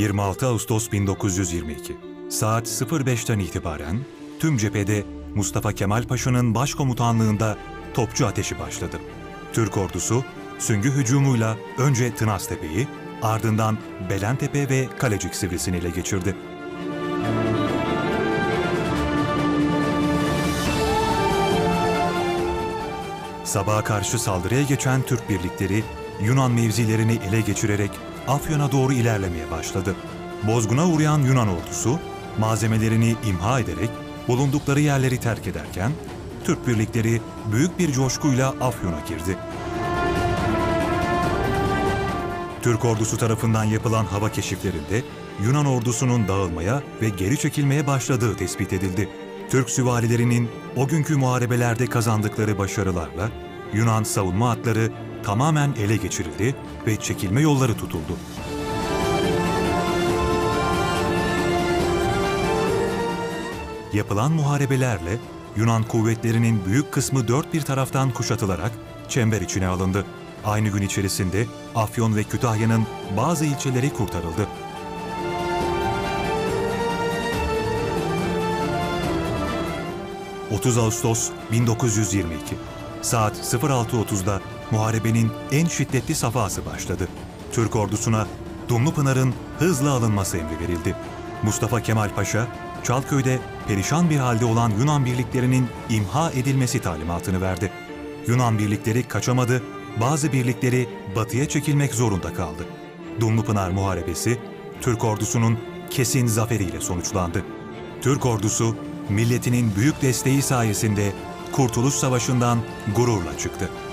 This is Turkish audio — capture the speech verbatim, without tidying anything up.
yirmi altı Ağustos bin dokuz yüz yirmi iki saat sıfır beşten itibaren tüm cephede Mustafa Kemal Paşa'nın başkomutanlığında topçu ateşi başladı. Türk ordusu süngü hücumuyla önce Tınaztepe'yi, ardından Belentepe ve Kalecik Sivrisi'ni ele geçirdi. Sabaha karşı saldırıya geçen Türk birlikleri Yunan mevzilerini ele geçirerek Afyon'a doğru ilerlemeye başladı. Bozguna uğrayan Yunan ordusu malzemelerini imha ederek bulundukları yerleri terk ederken Türk birlikleri büyük bir coşkuyla Afyon'a girdi. Türk ordusu tarafından yapılan hava keşiflerinde Yunan ordusunun dağılmaya ve geri çekilmeye başladığı tespit edildi. Türk süvarilerinin o günkü muharebelerde kazandıkları başarılarla Yunan savunma hatları tamamen ele geçirildi ve çekilme yolları tutuldu. Yapılan muharebelerle Yunan kuvvetlerinin büyük kısmı dört bir taraftan kuşatılarak çember içine alındı. Aynı gün içerisinde Afyon ve Kütahya'nın bazı ilçeleri kurtarıldı. otuz Ağustos bin dokuz yüz yirmi iki saat sıfır altı otuzda muharebenin en şiddetli safhası başladı. Türk ordusuna Dumlupınar'ın hızla alınması emri verildi. Mustafa Kemal Paşa, Çalköy'de perişan bir halde olan Yunan birliklerinin imha edilmesi talimatını verdi. Yunan birlikleri kaçamadı, bazı birlikleri batıya çekilmek zorunda kaldı. Dumlupınar Muharebesi, Türk ordusunun kesin zaferiyle sonuçlandı. Türk ordusu, milletinin büyük desteği sayesinde Kurtuluş Savaşı'ndan gururla çıktı.